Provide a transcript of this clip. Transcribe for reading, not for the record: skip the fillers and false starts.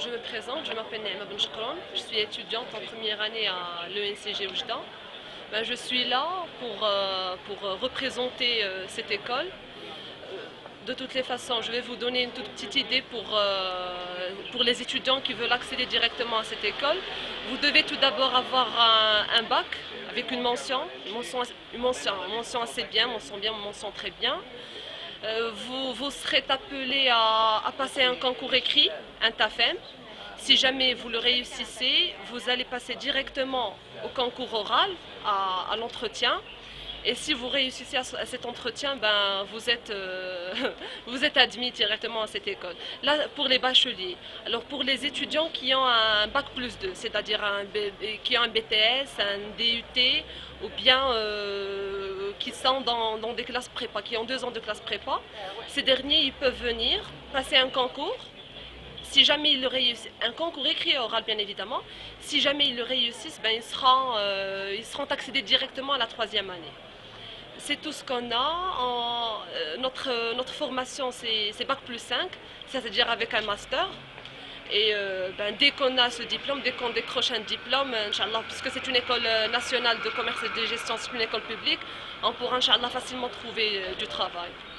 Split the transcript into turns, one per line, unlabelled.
Je me présente, je m'appelle Naïma Ben Chekroun, je suis étudiante en première année à l'ENCG Oujda. Je suis là pour représenter cette école. De toutes les façons, je vais vous donner une toute petite idée pour les étudiants qui veulent accéder directement à cette école. Vous devez tout d'abord avoir un bac avec une mention assez bien, mention très bien. Vous serez appelé à passer un concours écrit, un TAFEM. Si jamais vous le réussissez, vous allez passer directement au concours oral, à l'entretien. Et si vous réussissez à cet entretien, vous êtes admis directement à cette école. Là, pour les bacheliers. Alors, pour les étudiants qui ont un bac plus 2, c'est-à-dire qui ont un BTS, un DUT, ou bien qui sont dans des classes prépa, qui ont 2 ans de classe prépa, ces derniers, ils peuvent venir passer un concours. Si jamais ils le réussissent, un concours écrit et oral bien évidemment, si jamais ils le réussissent, ils seront accédés directement à la 3e année. C'est tout ce qu'on a. Notre formation, c'est Bac plus 5, c'est-à-dire avec un master. Et dès qu'on a ce diplôme, dès qu'on décroche un diplôme, Inch'Allah, puisque c'est une école nationale de commerce et de gestion, c'est une école publique, on pourra Inch'Allah facilement trouver du travail.